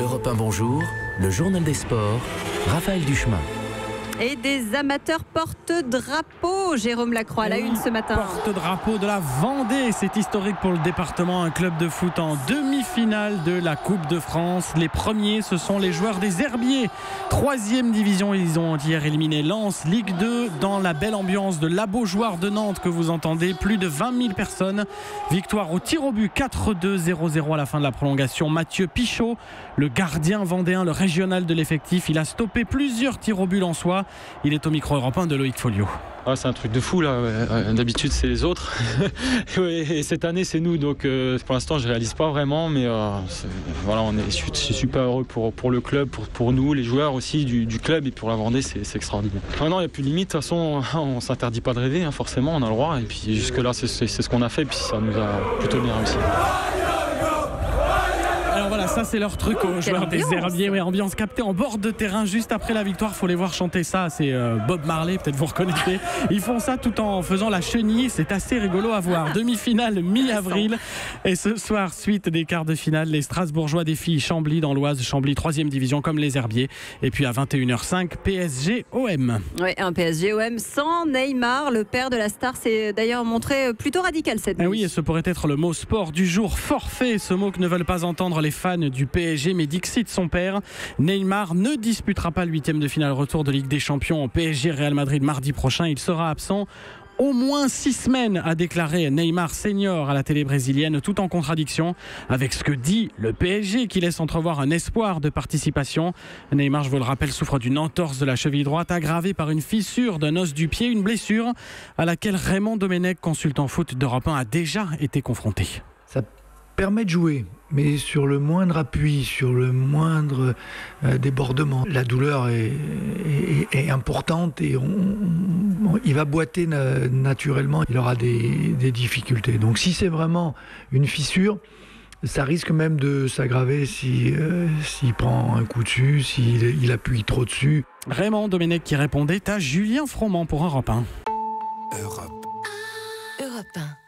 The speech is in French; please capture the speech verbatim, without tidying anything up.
Europe un Bonjour, le journal des sports, Raphaël Duchemin. Et des amateurs porte-drapeau, Jérôme Lacroix, à la une ce matin. Porte-drapeau de la Vendée, c'est historique pour le département. Un club de foot en demi-finale de la Coupe de France. Les premiers, ce sont les joueurs des Herbiers. Troisième division, ils ont hier éliminé Lens. Ligue deux, dans la belle ambiance de l'Abaugeoire de Nantes que vous entendez. Plus de vingt mille personnes. Victoire au tir au but, quatre deux zéro zéro à la fin de la prolongation. Mathieu Pichot, le gardien vendéen, le régional de l'effectif, il a stoppé plusieurs tirs au but lensois. Il est au micro européen de Loïc Folio. Ah, c'est un truc de fou là, d'habitude c'est les autres et cette année c'est nous, donc euh, pour l'instant je réalise pas vraiment, mais euh, voilà, on est, je suis super heureux pour, pour le club, pour, pour nous, les joueurs aussi du, du club, et pour la Vendée c'est, c'est extraordinaire. Ah non, il n'y a plus de limite, de toute façon on s'interdit pas de rêver, hein, forcément on a le droit, et puis jusque là c'est, c'est, c'est ce qu'on a fait, et puis ça nous a plutôt bien réussi. Alors voilà, ça c'est leur truc aux joueurs des Herbiers. Ouais, ambiance captée en bord de terrain juste après la victoire. Faut les voir chanter ça. C'est euh, Bob Marley, peut-être vous reconnaissez. Ils font ça tout en faisant la chenille. C'est assez rigolo à voir. Demi-finale mi-avril. Et ce soir, suite des quarts de finale, les Strasbourgeois défient Chambly dans l'Oise. Chambly, troisième division comme les Herbiers. Et puis à vingt et une heures cinq, P S G O M. Oui, un P S G O M sans Neymar. Le père de la star s'est d'ailleurs montré plutôt radical cette nuit. Ah oui, et ce pourrait être le mot sport du jour. Forfait, ce mot que ne veulent pas entendre les fans du P S G, mais dixit son père. Neymar ne disputera pas le huitième de finale retour de Ligue des Champions au P S G Real Madrid mardi prochain. Il sera absent au moins six semaines, a déclaré Neymar senior à la télé brésilienne, tout en contradiction avec ce que dit le P S G, qui laisse entrevoir un espoir de participation. Neymar, je vous le rappelle, souffre d'une entorse de la cheville droite aggravée par une fissure d'un os du pied, une blessure à laquelle Raymond Domenech, consultant foot d'Europe un, a déjà été confronté. Ça permet de jouer, mais sur le moindre appui, sur le moindre euh, débordement, la douleur est, est, est importante et on, on, il va boiter na- naturellement, il aura des, des difficultés. Donc si c'est vraiment une fissure, ça risque même de s'aggraver si, euh, s'il prend un coup dessus, s'il il appuie trop dessus. Raymond Domenech qui répondait à Julien Froment pour Europe un. Europe. Europe un.